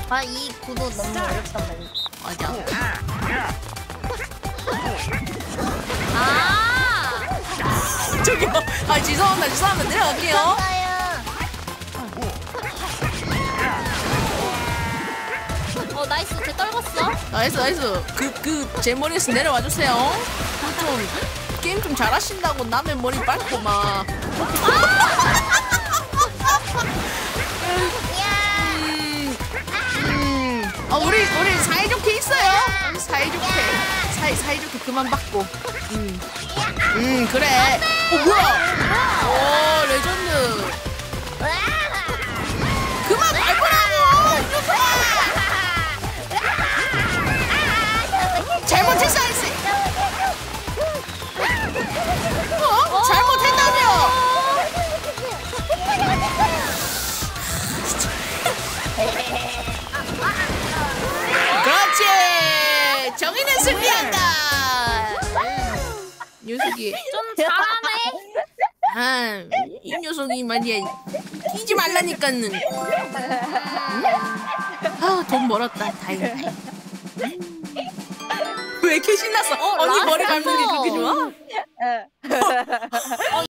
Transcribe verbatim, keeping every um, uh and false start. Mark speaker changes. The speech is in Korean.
Speaker 1: 아, 이 구도 너무 어렵단 말이야.
Speaker 2: 맞아.
Speaker 1: 아!
Speaker 2: 저기요. 아 죄송합니다. 죄송합니다. 내려갈게요.
Speaker 1: 감사해요. 어, 나이스. 쟤 떨궜어.
Speaker 2: 나이스 나이스. 그 그 제 머리에서 내려와 주세요. 좀 게임 좀 잘하신다고 남의 머리 밟고 막. 음, 음. 아 우리 우리 사이좋게 있어요. 사이좋게 사이 사이좋게 그만 받고. 음, 음 그래. 어 뭐야? 오 레전드. 그만 밟으라고. 이 녀석아. 잘못했어 아이씨. 어? 잘못했다며. 그렇지. 정의는 승리한다. 녀석이
Speaker 1: 좀 잘하네.
Speaker 2: 아, 이 녀석이 말이야 뛰지 말라니까는. 아, 돈 벌었다. 다행이다. 왜 이렇게 신났어?
Speaker 1: 어,
Speaker 2: 언니 머리
Speaker 1: 라스트.
Speaker 2: 밟는 게 그렇게 좋아?